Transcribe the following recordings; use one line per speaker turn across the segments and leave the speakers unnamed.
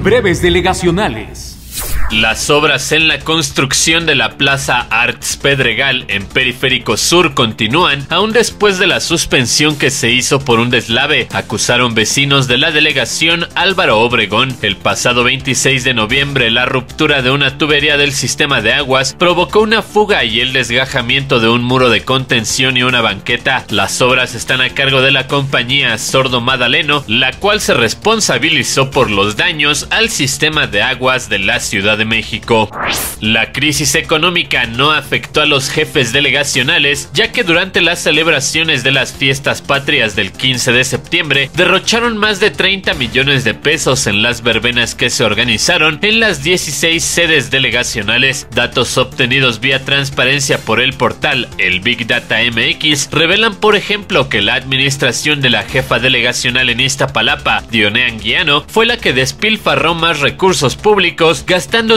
Breves delegacionales.
Las obras en la construcción de la Plaza Arts Pedregal en Periférico Sur continúan, aún después de la suspensión que se hizo por un deslave, acusaron vecinos de la delegación Álvaro Obregón. El pasado 26 de noviembre, la ruptura de una tubería del sistema de aguas provocó una fuga y el desgajamiento de un muro de contención y una banqueta. Las obras están a cargo de la compañía Sordo Madaleno, la cual se responsabilizó por los daños al sistema de aguas de la Ciudad de México. La crisis económica no afectó a los jefes delegacionales, ya que durante las celebraciones de las fiestas patrias del 15 de septiembre derrocharon más de 30 millones de pesos en las verbenas que se organizaron en las 16 sedes delegacionales. Datos obtenidos vía transparencia por el portal El Big Data MX revelan, por ejemplo, que la administración de la jefa delegacional en Iztapalapa, Dionea Anguiano, fue la que despilfarró más recursos públicos, gastando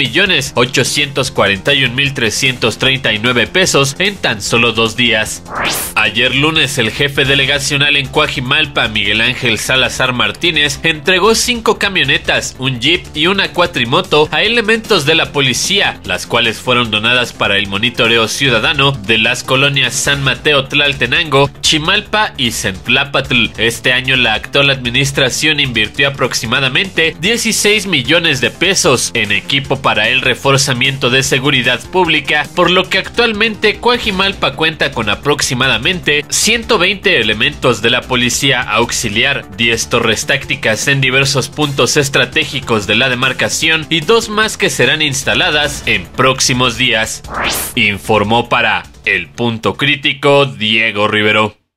5.841.339 pesos en tan solo 2 días. Ayer lunes, el jefe delegacional en Coajimalpa, Miguel Ángel Salazar Martínez, entregó 5 camionetas, un jeep y una cuatrimoto a elementos de la policía, las cuales fueron donadas para el monitoreo ciudadano de las colonias San Mateo Tlaltenango, Chimalpa y Centlapatl. Este año la actual administración invirtió aproximadamente 16 millones de pesos en equipo para el reforzamiento de seguridad pública, por lo que actualmente Coajimalpa cuenta con aproximadamente 120 elementos de la policía auxiliar, 10 torres tácticas en diversos puntos estratégicos de la demarcación y 2 más que serán instaladas en próximos días. Informó para El Punto Crítico Diego Rivero.